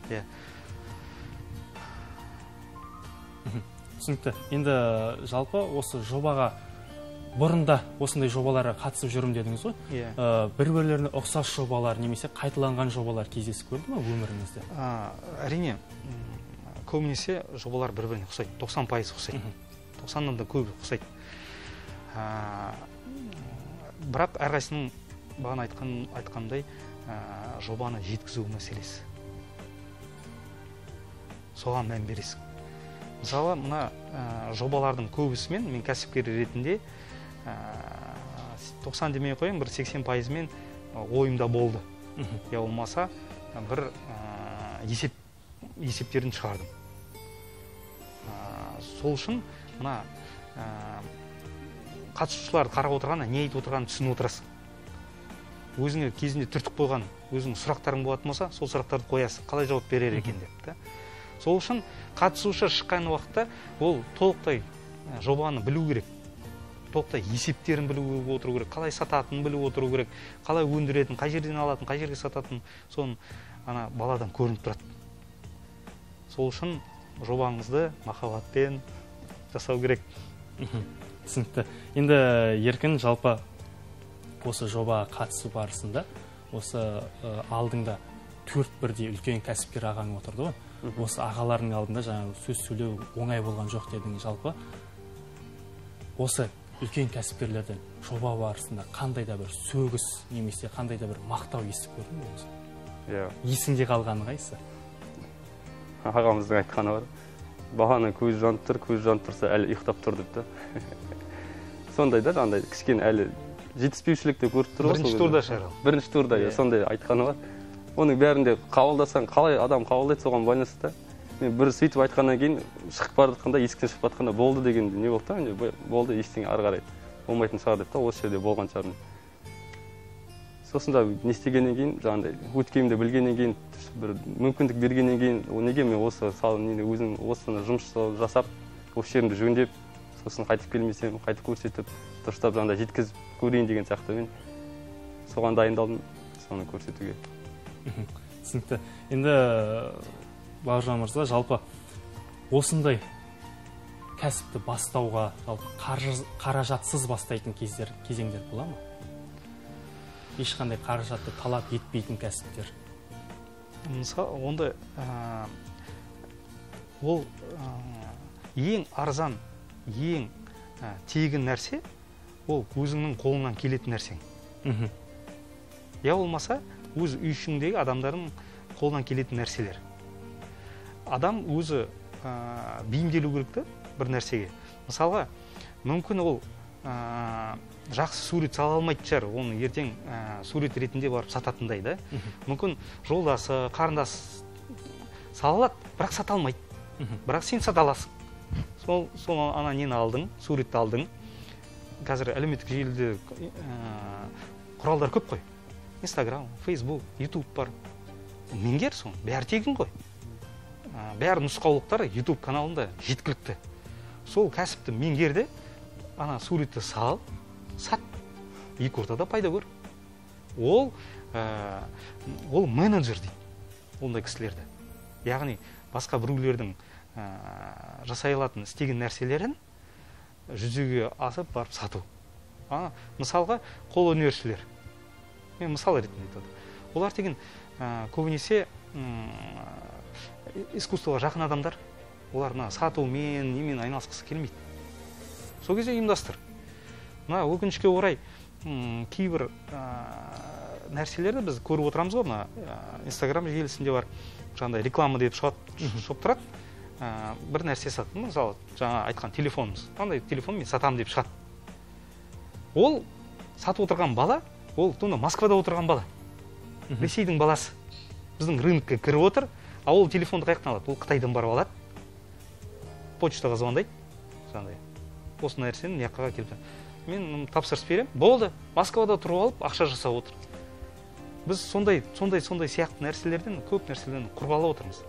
[SPEAKER 1] Түсінікті. Енді жалпы осы жобаға бұрында осындай жобаларға қатысып жүрім дедіңіз ғой. Бір-бірлеріне ұқсас жобалар немесе қайталанған жобалар кездесіп көрді ме өміріңізде?
[SPEAKER 2] Әрине, көбінесе жобалар бір-біріне ұқсайды. 90% ұқсайды. 90-нан да көбі ұқсайды. Бірақ әрқайсының бағана айтқандай жобаны жеткізу мәселесі. Соған мән бересің. Мысалы, мына жобалардың көбісімен мен кәсіпкер ретінде 90 демей қойын, бір 80%-мен ойымда болды. Я болмаса бір есептерін шығардым. Сол үшін мына қатысушыларды қарап отырғанда не айтып отырғанын түсініп отырасың. Өзіңе кезінде түртіп қойған өзің сұрақтарың болатын болса, сол сұрақтарды қоясың, қалай жауап берер екен деп. Сол үшін қатысушы шыққан уақытта ол толықтай жобаны білу керек. Толықтай есептерін біліп отыру керек, қалай сататынын біліп отыру керек, қалай өндіретін, қай жерден алатын, қай жерге сататын, соны баладан көрініп тұрады. Сол үшін жобаңызды махаббатпен жасау керек.
[SPEAKER 1] Түсінікті. Енді Еркін, жалпы осы жобаға қатысу барысында, осы алдыңда 4 бірдей үлкен кәсіпкер ағаң отырды ғой. Осы ағалардың алдында жаңа сөз сөйлеу оңай болған жоқ дедің. Жалпы осы үлкен кәсіпкерлерден жоба барысында қандай да бір сөгіс немесе қандай да бір мақтау естіп көрдің бе?
[SPEAKER 4] Иә.
[SPEAKER 1] Есіңде қалғаны қайсы?
[SPEAKER 4] Ағамыздың айтқаны бар. Бағана көз жанып тұрса әлі ұйықтап тұр депті. Сондай да, жаңағыдай кішкене әлі жетіспеушілікті көріп тұр.
[SPEAKER 2] Бірінші турда шығар.
[SPEAKER 4] Бірінші турда, сондай айтқаны бар. Оның бәрінде қабылдасаң, қалай адам қабылдайды соған байланысты. Мен бір сөйтіп айтқаннан кейін шығып бара жатқанда, есіктен шығып жатқанда болды деген не болды да, болды, ештеңе ары қарай болмайтын шығар деп та, осы жерде болған шығар. Сосын да не істегеннен кейін, жаңағыдай өткенімді білгеннен кейін, бір мүмкіндік бергеннен кейін, неге мен осы өзім осыны жұмыс жасап, осы жерімді жөндеп, сосын қайтып келмесем, қайтып көрсетіп, дұрыстап жаңағыдай жеткізіп көрейін деген сияқты мен соған дайындалдым, соны көрсетуге.
[SPEAKER 1] Түсінікті. Енді Бауыржан мырза, жалпы осындай кәсіпті бастауға қаражатсыз бастайтын кезеңдер бола ма? Ешқандай қаражатты талап етпейтін кәсіптер.
[SPEAKER 2] Мысалы, онда ол ең арзан, ең тегін нәрсе, ол өзіңнің қолыңнан келетін нәрсең. Я болмаса, өз үй ішіндегі адамдардың қолынан келетін нәрселер. Адам өзі бейімделу керекті бір нәрсеге. Мысалға, мүмкін ол жақсы сурет сала алмайды шығар, оны ертең сурет ретінде барып сататындай да. Мүмкін жолдасы, қарындасы сала алады, бірақ сата алмайды. Бірақ сен сата аласың. Сол нені алдың, суретті алдың. Қазір әлеуметтік желіде құралдар көп қой. Instagram, Facebook, YouTube бар. Меңгер соны, бәрі тегін ғой. Бәрі нұсқаулықтары YouTube каналында жеткілікті. Сол кәсіпті меңгерді, суретті сал, сат, екі ортада пайда көр. Ол менеджер дейді, ондай кісілерді. Яғни басқа біреулердің жасай алатын істеген нәрселерін жүзеге асып барып сату. Мысалға, қол өнершілер. Мен мысал ретінде айтады. Олар деген көбінесе искусствоға жақын адамдар. Олар сатумен, немен айналысқысы келмейді. Сол кезде ұйымдастыр. Өкінішке орай кейбір нәрселерді біз көріп отырамыз ғой, Instagram желісінде бар, жаңағыдай реклама деп шығып тұрады. Бір нәрсе сат. Мысалы, жаңа айтқан телефонымыз. Қандай телефон мен сатам деп шығады. Ол сатып отырған бала, ол Москвада отырған бала. Ресейдің баласы. Біздің рынокқа кіріп отыр, а ол телефонды қаяқтан алады? Ол Қытайдан барып алады. Почтаға звондайды. Осы нәрсені мына келді. Мен тапсырыс берем. Болды. Москвада тұрып алып, ақша жасап отыр. Біз сондай сияқты нәрселерден, көп нәрселерден құрбалы отырмыз.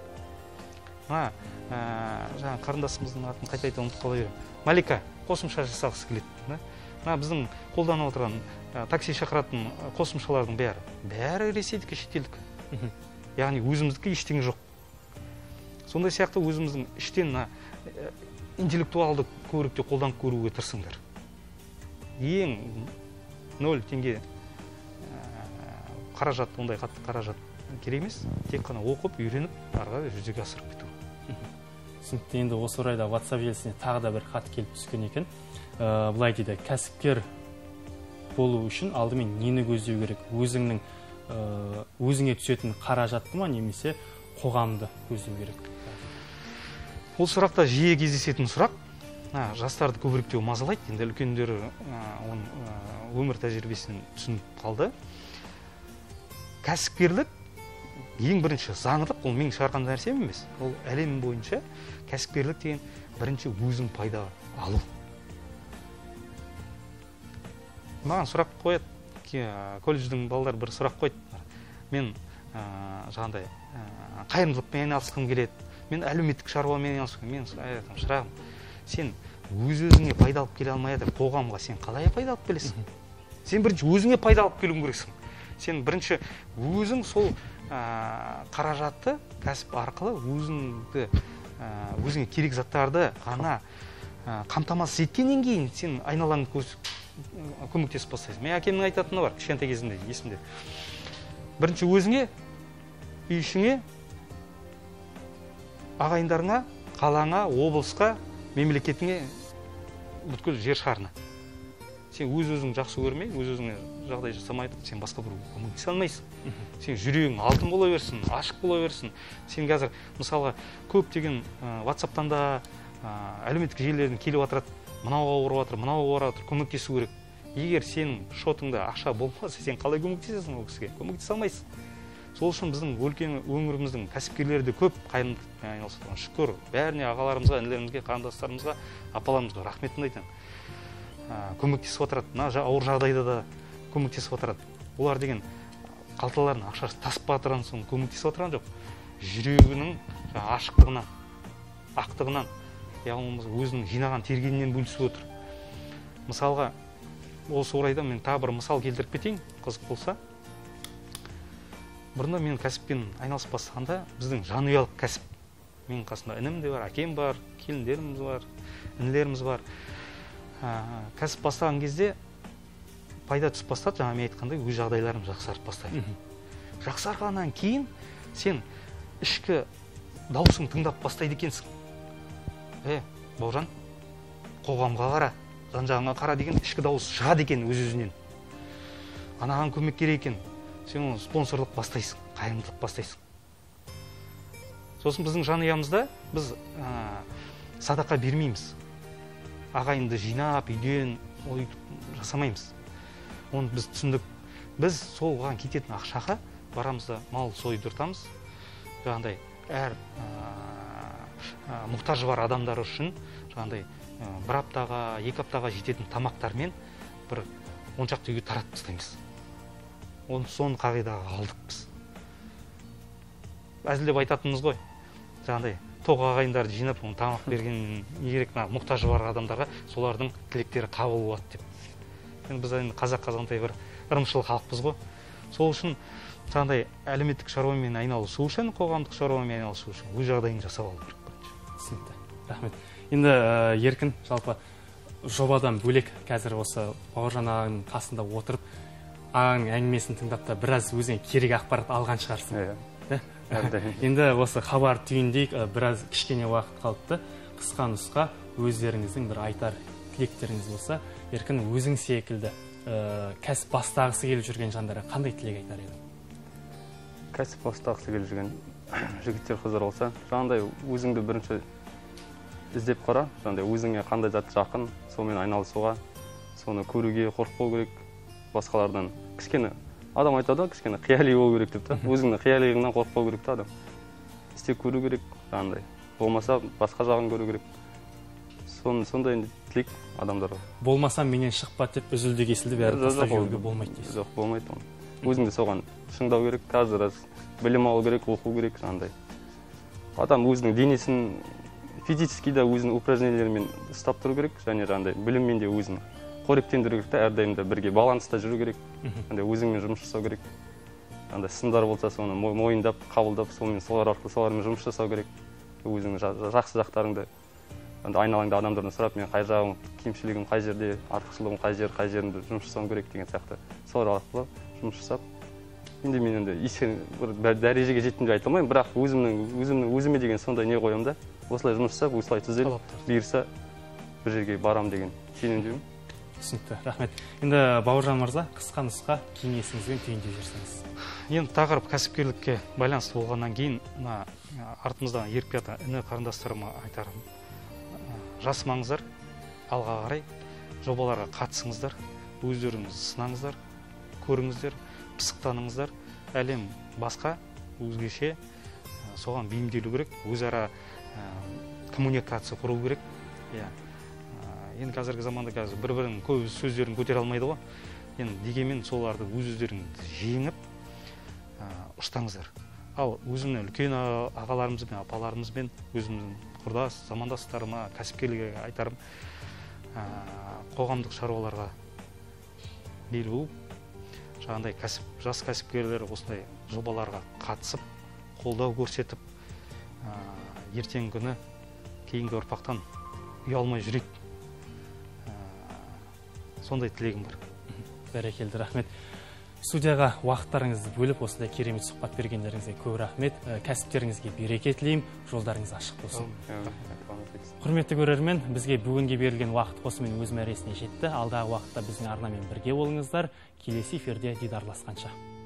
[SPEAKER 2] Жаңа қарындасымыздың атын қайта ұмытып қала берем. Малика қосымша жасағысы келеді. Біздің қолданып отырған такси шақыратын қосымшалардың бәрі ресейдікі, шетелдікі. Яғни өзіміздікі ештеңе жоқ. Сондай сияқты өзіміздің іштен интеллектуалды көрікте қолданып көруге тырысыңдар. Ең 0 теңге қаражат, ондай қатты қаражат керек емес. Тек қана оқып, үйреніп, арға жүзеге асырып кету.
[SPEAKER 1] Түсінікті. Енді осы орайда WhatsApp желісіне тағы да бір хат келіп түскен екен. Былай дейді, кәсіпкер болу үшін алдымен нені көздеу керек? Өзіңе түсетін қаражатты ма, немесе қоғамды көздеу керек?
[SPEAKER 2] Ол сұрақта жиі кездесетін сұрақ. Жастарды көбіректеу мазалайды. Енді үлкендер өмір тәжірибесінен түсініп қалды. Кәсіпкерлік ең бірінші заңдық, ол мен шығарған нәрсе емес. Ол әлем бойынша кәсіпкерлік деген бірінші өзің пайда алу. Маған сұрақ қояды, колледждің балалар бір сұрақ қойды. Мен жаңағыдай қайырымдылықпен айналысқым келеді. Мен әлеуметтік шаруамен айналысқым. Мен айтамын, шырағым, сен өзіңе пайда алып келе алмай жатыр, қоғамға сен қалай пайда алып келесің? Сен бірінші өзіңе пайда алып келуің керексің. Сен бірінші өзің сол қаражатты кәсіп арқылы өзіңе керек заттарды ғана қамтамасыз еткеннен кейін сен айналаңды көмектесіп бастайсың. Мен әкемнің айтатыны бар, кішкентай кезімде есімде. Бірінші өзіңе, үй ішіңе, ағайындарыңа, қалаңа, облысқа, мемлекетіңе, бүткіл жер шарына. Сен өз-өзің жақсы көрмей, өз-өзіңе жағдай жасамайды, сен басқа бір көмектесе алмайсың. Сен жүрегің алтын бола берсін, ашық бола берсін. Сен қазір мысалға көптеген WhatsApp-тан да әлеуметтік желілерден келіп отырады, мынауға ауырып жатыр, көмектесу керек. Егер сенің шотыңда ақша болмаса, сен қалай көмектесесің ол кісіге? Көмектесе алмайсың. Сол үшін біздің өңіріміздің кәсіпкерлері де көп қайырымдылықпен айналысады. Шүкір, бәріне ағаларымызға, інілерімізге, қарындастарымызға, апаларымызға рахметімді айтамын. Көмектесіп отырады. Ауыр жағдайда да көмектесіп отырады. Олар деген қалталарын ақшасы тасып батырған соң көмектесіп отырған жоқ. Жүрегінің ашықтығынан, ақтығынан, яғни өзінің жинаған тергенінен бөлісіп отыр. Мысалға, осы орайда мен тағы бір мысал келтіріп кетейін, қызық болса. Бұрында мен кәсіппен айналысып бастағанда біздің жанұялық кәсіп. Менің қасымда інім де бар, әкем бар, келіндеріміз бар, інілеріміз бар. Кәсіп бастаған кезде пайда түсіп бастады, жаңа мен айтқандай, өз жағдайларым жақсарып бастайды. Жақсарғаннан кейін сен ішкі даусың тыңдап бастайды екенсің. Бауыржан, қоғамға қара, жан-жағыңа қара деген ішкі дауыс шығады екен өз-өзінен. Анаған көмек керек екен. Сен оны спонсорлық бастайсың, қайырымдылық бастайсың. Сосын біздің жанұямызда біз садақа бермейміз. Ағайынды жинап, үйден жасамаймыз. Оны біз түсіндік. Біз солған кететін ақшаға барамыз да мал сойдыртамыз. Жаңағыдай әр мұқтажы бар адамдар үшін жаңағыдай бір аптаға, 2 аптаға жететін тамақтармен бір 10 шақты үйге таратып тастаймыз. Соны қағидаға алдық біз. Әзілдеп айтатынымыз ғой. Жаңағыдай тоқ ағайындарды жинап, оны тамақ берген керек мұқтажы бар адамдарға солардың тілектері қабыл болады деп. Біз енді қазақ-қазағындай бір ырымшыл халықпыз ғой. Сол үшін жаңағыдай әлеуметтік шаруамен айналысу үшін, қоғамдық шаруамен айналысу үшін өз жағдайын жасап алу керек.
[SPEAKER 1] Түсінікті. Рахмет. Енді Еркін, жалпы жобадан бөлек қазір осы Бауыржан ағаның қасында отырып, ағаның әңгімесін тыңдап та біраз өзіңе керек ақпарат алған шығарсың. Енді осы хабар түйіндейік, біраз кішкене уақыт қалыпты. Қысқа нұсқа өздеріңіздің бір айтар тілектеріңіз болса, Еркін, өзің секілді кәсіп бастағысы келіп жүрген жандарға қандай тілек айтар едің?
[SPEAKER 4] Кәсіп бастағысы келіп жүрген жігіттер, қыздар болса, жаңағыдай өзіңді бірінші іздеп қара, жаңағыдай өзіңе қандай зат жақын, сонымен айналысуға, соны көруге қорықпау керек. Басқалардан кішкене адам айтады, кішкене қияли болу керек деп та. Өзіңнің қиялилығынан қорықпау керек та адам. Істеп көру керек, жаңағыдай. Болмаса басқа жағын көру керек. Сондай тілек адамдарға.
[SPEAKER 1] Болмаса менен шықпа деп үзілді кесілді бәрі тастап жүруге болмайды дейсіз.
[SPEAKER 4] Жоқ, болмайды оны. Өзіңді соған шыңдау керек, қазір білім алу керек, оқу керек, жаңағыдай. Адам өзінің денесін физически да өзінің упражнениелерімен ұстап тұру керек, және жаңағыдай біліммен де өзін қоректендіру керек та, әрдайым да бірге баланста жүру керек. Өзіңмен жұмыс жасау керек. Сындар болса, соны мойындап, қабылдап, солармен жұмыс жасау керек. Өзіңнің жақсы жақтарыңды айналаңда адамдардан сұрап, мен қай жағым, кемшілігім қай жерде, артықшылығым қай жерімде жұмыс жасауым керек деген сияқты. Солар арқылы жұмыс жасап, енді мен бір дәрежеге жеттім деп айта алмаймын, бірақ өзіме деген сондай не қоямын да, осылай жұмыс жасап, осылай түзеліп, бұйырса бір жерге барам деген сенімдемін.
[SPEAKER 1] Түсінікті, рахмет. Енді Бауыржан мырза, қысқа нұсқа кеңесіңізбен түйіндеп жіберсеңіз.
[SPEAKER 2] Енді тақырып кәсіпкерлікке байланысты болғаннан кейін, мына артымыздан еріп ата іні қарындастарыма айтарым. Жасымаңыздар, алға қарай жобаларға қатысыңыздар, өздеріңіз сынаңыздар, көріңіздер, пысықтаныңыздар. Әлем басқа, өзгеше, соған бейімделу керек, өзара коммуникация құру керек. Енді қазіргі заманда бір-бірінің көп сөздерін көтере алмайды ғой. Енді дегенмен соларды өздеріңді жеңіп ұстаңыздар. Ал өзімнің үлкен ағаларымызбен, апаларымызбен, өзімнің құрдас, замандастарыма, кәсіпкерлерге айтарым, қоғамдық шаруаларға бел буып, жаңағындай жас кәсіпкерлер осындай жобаларға қатысып, қолдау көрсетіп, ертеңгі күні кейінгі ұрпақтан ұялмай жүрейік. Сондай тілегім бар.
[SPEAKER 1] Бәрекелді, рахмет. Студияға уақыттарыңызды бөліп, осындай керемет сұхбат бергендеріңізге көп рахмет. Кәсіптеріңізге береке тілеймін, жолдарыңыз ашық болсын. Құрметті көрермен, бізге бүгінге берілген уақыт осымен өз мәресіне жетті. Алдағы уақытта біздің арнамен бірге болыңыздар. Келесі эфирде дидарласқанша.